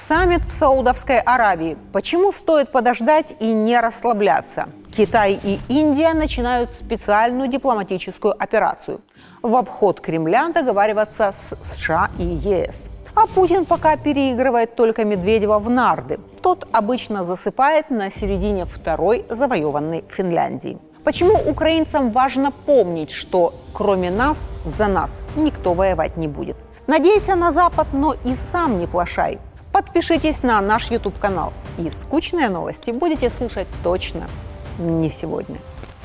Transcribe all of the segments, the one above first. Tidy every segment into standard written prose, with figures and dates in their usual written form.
Саммит в Саудовской Аравии. Почему стоит подождать и не расслабляться? Китай и Индия начинают специальную дипломатическую операцию. В обход Кремля договариваться с США и ЕС. А Путин пока переигрывает только Медведева в нарды. Тот обычно засыпает на середине второй завоеванной Финляндии. Почему украинцам важно помнить, что кроме нас, за нас никто воевать не будет? Надейся на Запад, но и сам не плашай. Подпишитесь на наш YouTube-канал. И скучные новости будете слушать точно не сегодня.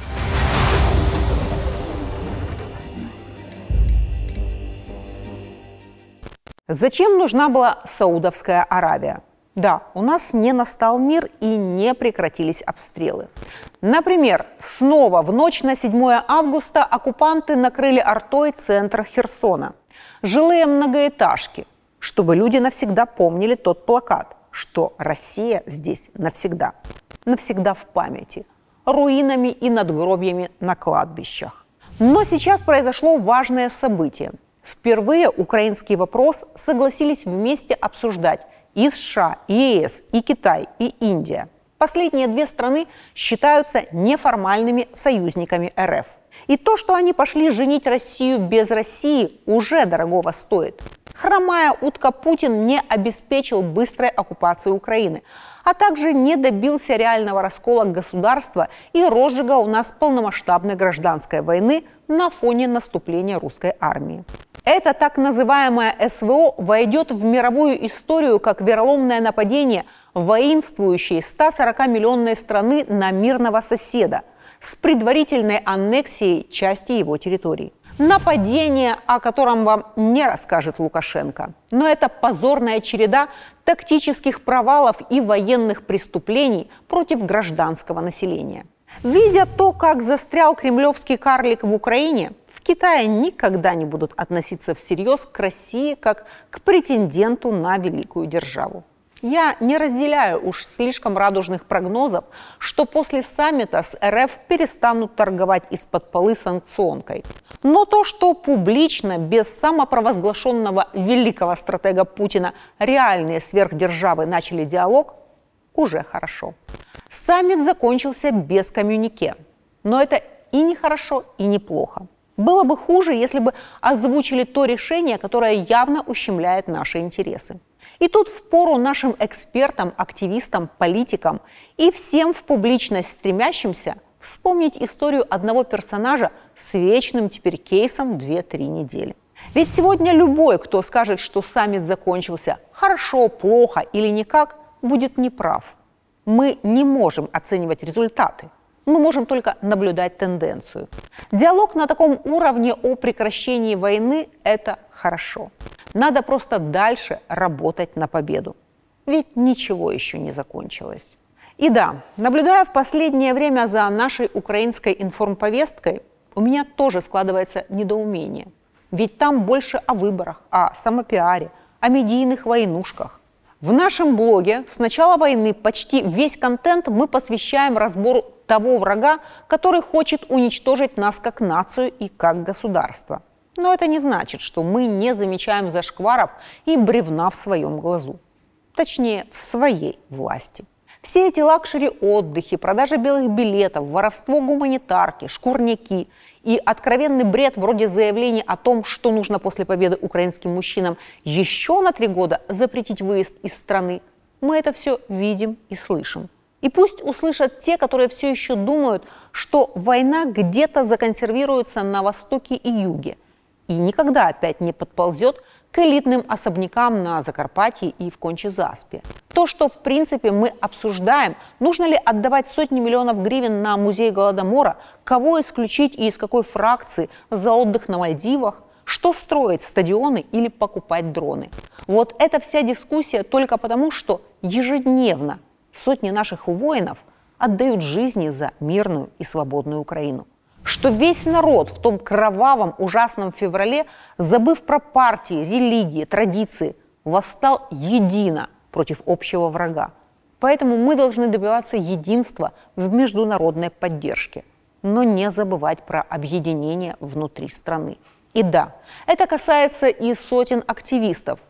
Зачем нужна была Саудовская Аравия? Да, у нас не настал мир и не прекратились обстрелы. Например, снова в ночь на 7 августа оккупанты накрыли артой центр Херсона. Жилые многоэтажки, чтобы люди навсегда помнили тот плакат, что Россия здесь навсегда. Навсегда в памяти. Руинами и надгробьями на кладбищах. Но сейчас произошло важное событие. Впервые украинский вопрос согласились вместе обсуждать и США, и ЕС, и Китай, и Индия. Последние две страны считаются неформальными союзниками РФ. И то, что они пошли женить Россию без России, уже дорогого стоит. Хромая утка Путин не обеспечил быстрой оккупации Украины, а также не добился реального раскола государства и розжига у нас полномасштабной гражданской войны на фоне наступления русской армии. Это так называемое СВО войдет в мировую историю как вероломное нападение воинствующей 140-миллионной страны на мирного соседа с предварительной аннексией части его территорий. Нападение, о котором вам не расскажет Лукашенко. Но это позорная череда тактических провалов и военных преступлений против гражданского населения. Видя то, как застрял кремлевский карлик в Украине, в Китае никогда не будут относиться всерьез к России как к претенденту на великую державу. Я не разделяю уж слишком радужных прогнозов, что после саммита с РФ перестанут торговать из-под полы санкционкой. Но то, что публично, без самопровозглашенного великого стратега Путина, реальные сверхдержавы начали диалог, уже хорошо. Саммит закончился без коммюнике. Но это и не хорошо, и не плохо. Было бы хуже, если бы озвучили то решение, которое явно ущемляет наши интересы. И тут впору нашим экспертам, активистам, политикам и всем в публичность стремящимся вспомнить историю одного персонажа с вечным теперь кейсом 2-3 недели. Ведь сегодня любой, кто скажет, что саммит закончился хорошо, плохо или никак, будет неправ. Мы не можем оценивать результаты. Мы можем только наблюдать тенденцию. Диалог на таком уровне о прекращении войны – это хорошо. Надо просто дальше работать на победу. Ведь ничего еще не закончилось. И да, наблюдая в последнее время за нашей украинской информповесткой, у меня тоже складывается недоумение. Ведь там больше о выборах, о самопиаре, о медийных войнушках. В нашем блоге с начала войны почти весь контент мы посвящаем разбору того врага, который хочет уничтожить нас как нацию и как государство. Но это не значит, что мы не замечаем зашкваров и бревна в своем глазу. Точнее, в своей власти. Все эти лакшери-отдыхи, продажа белых билетов, воровство гуманитарки, шкурняки и откровенный бред вроде заявлений о том, что нужно после победы украинским мужчинам еще на 3 года запретить выезд из страны, мы это все видим и слышим. И пусть услышат те, которые все еще думают, что война где-то законсервируется на востоке и юге и никогда опять не подползет к элитным особнякам на Закарпатье и в Конче-Заспе. То, что в принципе мы обсуждаем, нужно ли отдавать сотни миллионов гривен на музей Голодомора, кого исключить и из какой фракции за отдых на Мальдивах, что строить, стадионы или покупать дроны. Вот эта вся дискуссия только потому, что ежедневно сотни наших воинов отдают жизни за мирную и свободную Украину. Что весь народ в том кровавом, ужасном феврале, забыв про партии, религии, традиции, восстал едино против общего врага. Поэтому мы должны добиваться единства в международной поддержке, но не забывать про объединение внутри страны. И да, это касается и сотен активистов,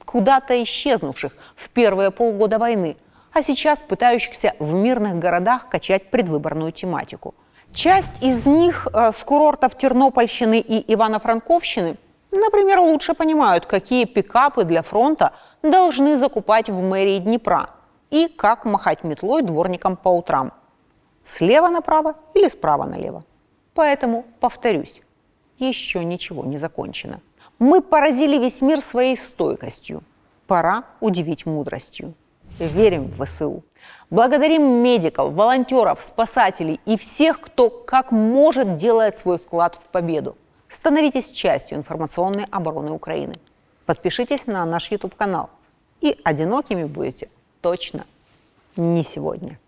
куда-то исчезнувших в первые полгода войны, а сейчас пытающихся в мирных городах качать предвыборную тематику. Часть из них с курортов Тернопольщины и Ивано-Франковщины, например, лучше понимают, какие пикапы для фронта должны закупать в мэрии Днепра и как махать метлой дворникам по утрам. Слева направо или справа налево. Поэтому, повторюсь, еще ничего не закончено. Мы поразили весь мир своей стойкостью. Пора удивить мудростью. Верим в ВСУ. Благодарим медиков, волонтеров, спасателей и всех, кто как может делает свой вклад в победу. Становитесь частью информационной обороны Украины. Подпишитесь на наш YouTube-канал. И одинокими будете точно не сегодня.